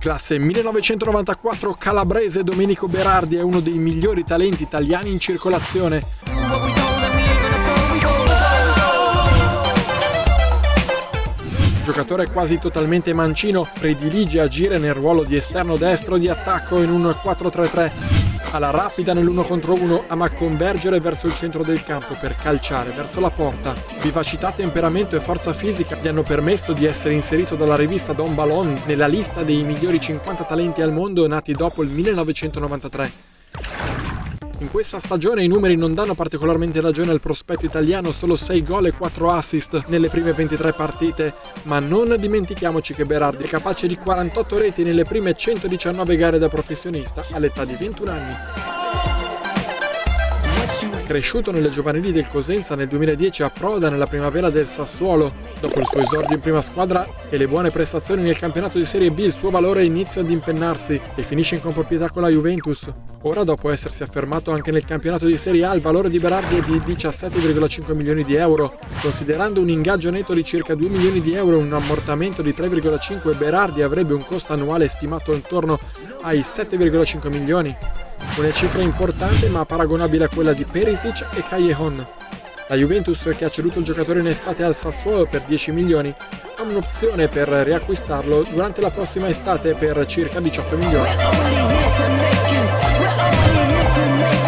Classe 1994 calabrese Domenico Berardi è uno dei migliori talenti italiani in circolazione. Giocatore quasi totalmente mancino, predilige agire nel ruolo di esterno destro di attacco in un 4-3-3. Alla rapida nell'1 contro 1 ama convergere verso il centro del campo per calciare verso la porta. Vivacità, temperamento e forza fisica gli hanno permesso di essere inserito dalla rivista Don Balón nella lista dei migliori 50 talenti al mondo nati dopo il 1993. In questa stagione i numeri non danno particolarmente ragione al prospetto italiano, solo 6 gol e 4 assist nelle prime 23 partite, ma non dimentichiamoci che Berardi è capace di 48 reti nelle prime 119 gare da professionista all'età di 21 anni. Cresciuto nelle giovanili del Cosenza, nel 2010 approda nella primavera del Sassuolo. Dopo il suo esordio in prima squadra e le buone prestazioni nel campionato di Serie B, il suo valore inizia ad impennarsi e finisce in comproprietà con la Juventus. Ora, dopo essersi affermato anche nel campionato di Serie A, il valore di Berardi è di 17,5 milioni di euro. Considerando un ingaggio netto di circa 2 milioni di euro e un ammortamento di 3,5, Berardi avrebbe un costo annuale stimato intorno ai 7,5 milioni. Una cifra importante ma paragonabile a quella di Perisic e Callejon. La Juventus, che ha ceduto il giocatore in estate al Sassuolo per 10 milioni, ha un'opzione per riacquistarlo durante la prossima estate per circa 18 milioni.